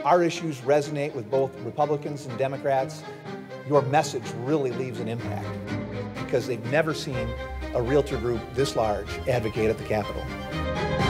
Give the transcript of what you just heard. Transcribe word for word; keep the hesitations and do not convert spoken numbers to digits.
our issues resonate with both Republicans and Democrats, your message really leaves an impact because they've never seen a realtor group this large advocate at the Capitol.